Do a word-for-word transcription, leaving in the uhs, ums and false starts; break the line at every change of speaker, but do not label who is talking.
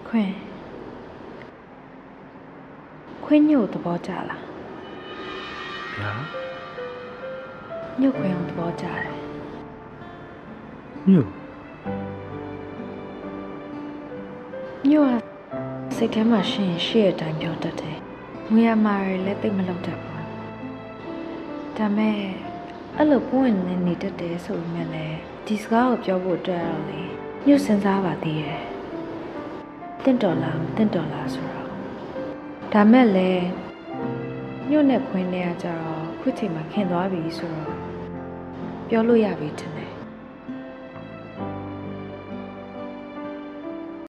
ခွင်ခွင်ညို့သဘောကျလား
ဗျာ
ညို့ခွင်အောင်သဘောကျတယ်
ညို့
ညို့ကစိတ်ထဲမှာရှိရင်ရှိတဲ့အတိုင်းပြောတတ်တယ်ငွေရမာတွေလည်းသိမလုပ်တတ်ဘူးဒါမဲ့အဲ့လိုပွင့်နေနေတတ်တယ်ဆိုပေမဲ့လည်းဒီစကားကိုပြောဖို့အတွက်တော့လေညို့စဉ်းစားပါသေးတယ်တင့်တော်လားမတင့်တော်လားဆိုတော့ဒါမဲ့လည်းညို့နဲ့ခွင်းနဲ့ကကြတော့ခုချိန်မှာခင်သွားပြီဆိုတော့ပြောလို့ရပြီထင်တယ်